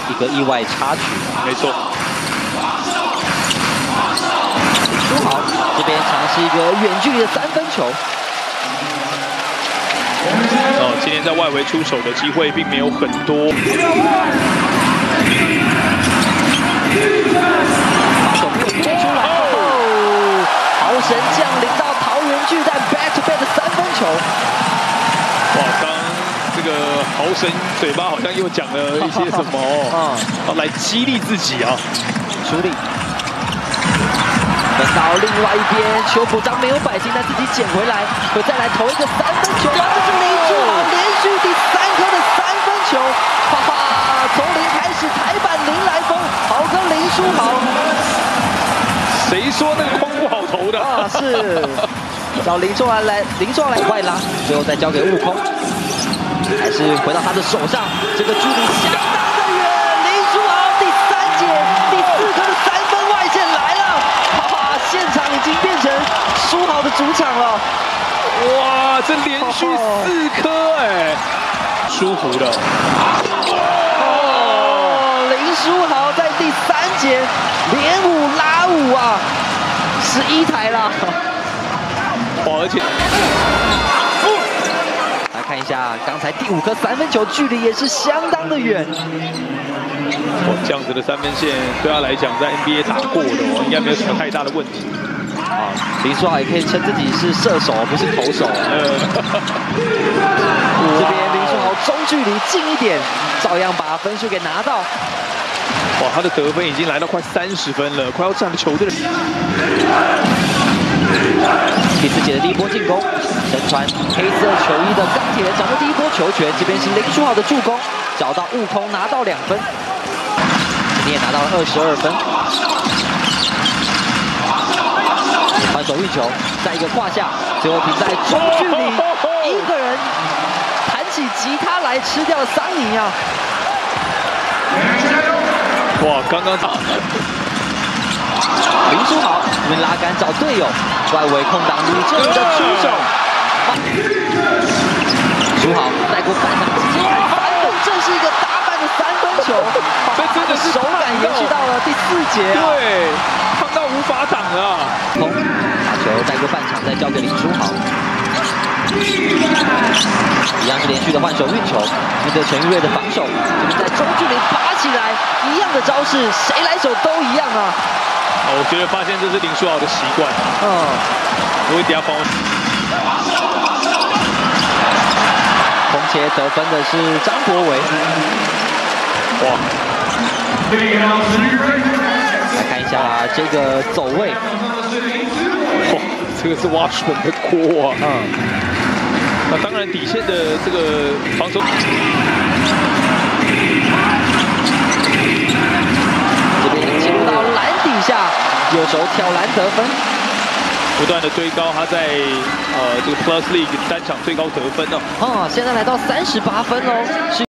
一个意外插曲。 没错。 朱豪这边尝试一个远距离的3分球。 哦，今天在外围出手的机会并没有很多。 把手没有接出来。哦，豪神降临到桃园巨蛋 back to back 的3分球。 哇，刚这个豪神嘴巴好像又讲了一些什么哦，来激励自己啊， 处理。分到另外一边，邱普章没有摆进，但自己捡回来，会再来投一个3分球。哇，这是林书豪连续第3颗的3分球，哈哈，从零开始，台版零来疯，豪哥林书豪。 谁说那个框不好投的啊？是，找林书豪来外拉，最后再交给悟空，还是回到他的手上，这个距离相当的远。林书豪第3节第4颗的3分外线来了，哈哈，现场已经变成书豪的主场了。 哇，这连续4颗哎，舒服的。 哦，林书豪在第3节连5拉5啊，11台了。 哇，而且。 来看一下刚才第5颗3分球，距离也是相当的远。 哦，这样子的3分线对他来讲，在 NBA 打过的哦，应该没有什么太大的问题。 啊，林书豪也可以称自己是射手，不是投手。这边林书豪中距离近一点，照样把分数给拿到。 哇，他的得分已经来到快30分了，快要占了球队的。 第4节的第一波进攻，身穿黑色球衣的钢铁人掌握第一波球权，这边是林书豪的助攻，找到悟空拿到2分，今天也拿到了22分。换手运球，再一个胯下，最后停在中距离，一个人弹起吉他来吃掉桑尼啊！ 哇，刚刚林书豪这边拉杆找队友，外围空档李正的出手，书豪带过半场直接来3分，这是一个打板的3分球， 这真的是手感延续到了第4节啊！ 对，烫到无法挡了。 把球带过半场，再交给林书豪，一样是连续的换手运球，面对陈玉瑞的防守，这边在中距离拔起来，一样的招式，谁来手都一样啊！ 我觉得发现这是林书豪的习惯。我会等下帮我。 空切得分的是张国维。 哇！ 来看一下这个走位。 哇，这个是挖笋的锅啊！那当然底线的这个防守。 这边进入到篮底下，右手挑篮得分， 不断的追高，他在这个 Plus League 单场最高得分哦。 现在来到38分哦。